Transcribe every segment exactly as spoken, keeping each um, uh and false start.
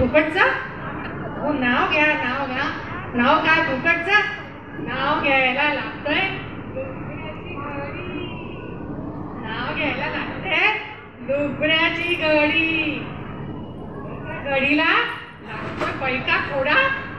फुकटचं? हो नाव घ्या नाव घ्या. नाव काय फुकटचं? नाव घ्यायला लागतंय नाव घ्यायला लागते डुबऱ्याची गडी. गडीला लागतोय पैका थोडा.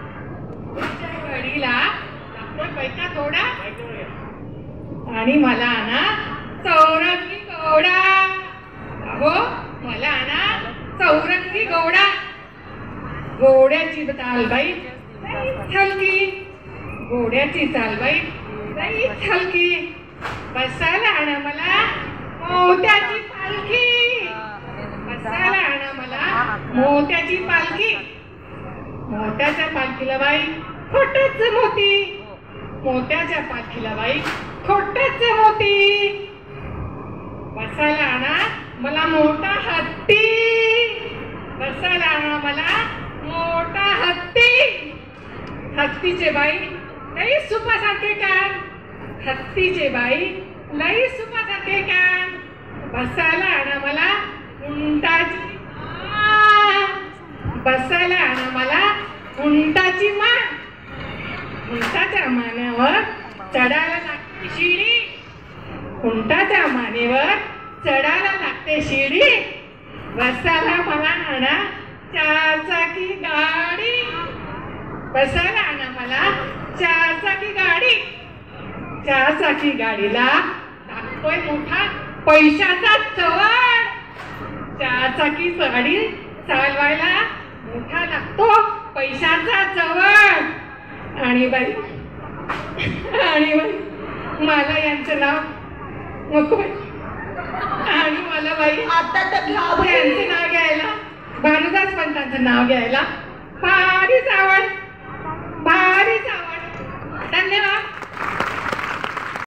गडीला लागतोय पैका थोडा. आणि मला ना चौरंगी गौडा. हो मला ना चौरंगी गौडा. घोड्याची चालबाई हलकी. घोड्याची चालबाई हलकी. बसायला आणा मला मोत्याची पालखी. बसायला आणा मला मोत्याची पालखी. मोत्याच्या पालखीला बाई खोटच मोती. मोत्याच्या पालखीला बाई खोटच मोती. बसायला आणा मला मोठा हत्ती. बसायला आणा मला मोठा हत्ती. हत्तीचे बाई लई सुपासारखे कान. हत्तीचे बाई लई सुपासारखे कान. बसायला आणा मला उंटाची मान. बसायला आणा मला उंटाची मान. उंटाच्या मानेवर चढायला लागते शिडी. उंटाच्या मानेवर चढायला लागते शिडी. बसायला मला आणा चारचाकी गाडी. बसायला आणा मला चारचाकी गाडी. चारचाकी गाडीला लागतोय मोठा पैशाचा चवड. चारचाकी गाडी चालवायला मोठा लागतो पैशाचा चवड. आणि बाई आणि बाई मला यांचं नाव नको बाई. आणि मला बाई आता तर यांचं नाव घ्यायला भानुदास पंतांचं नाव घ्यायला भारीच आवड. भारीच आवड. धन्यवाद.